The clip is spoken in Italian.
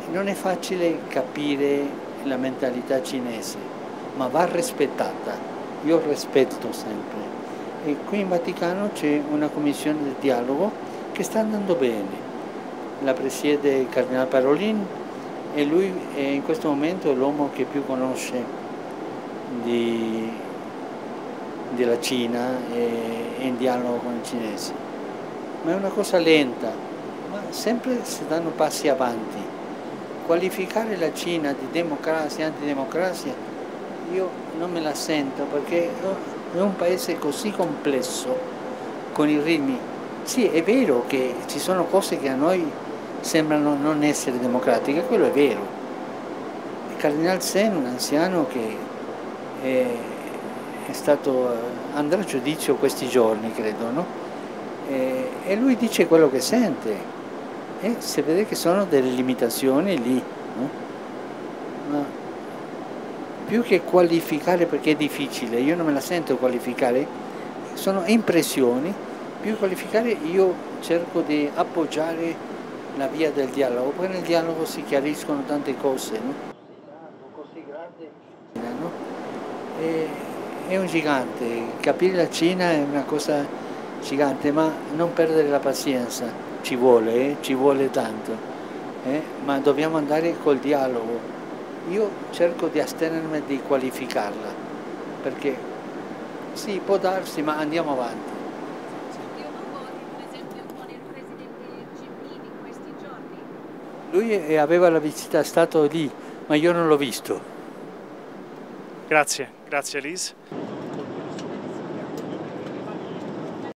non è facile capire la mentalità cinese, ma va rispettata. Io rispetto sempre. E qui in Vaticano c'è una commissione di dialogo che sta andando bene. La presiede il Cardinale Parolin e lui è in questo momento l'uomo che più conosce della Cina e in dialogo con i cinesi. Ma è una cosa lenta, ma sempre si danno passi avanti. Qualificare la Cina di democrazia, antidemocrazia, io non me la sento perché è un paese così complesso, con i ritmi. Sì, è vero che ci sono cose che a noi sembrano non essere democratiche, quello è vero. Il Cardinal Sen, un anziano che è stato, andrà a giudizio questi giorni, credo, no? E lui dice quello che sente. E si vede che sono delle limitazioni lì, no? Ma più che qualificare, perché è difficile, io non me la sento qualificare, sono impressioni, più che qualificare io cerco di appoggiare la via del dialogo, poi nel dialogo si chiariscono tante cose, no? Così grande, no? È un gigante, capire la Cina è una cosa gigante, ma non perdere la pazienza, ci vuole tanto, ma dobbiamo andare col dialogo. Io cerco di astenermi di qualificarla, perché sì, può darsi, ma andiamo avanti. Per esempio con il presidente Jinping in questi giorni. Lui aveva la visita, è stato lì, ma io non l'ho visto. Grazie, grazie Liz.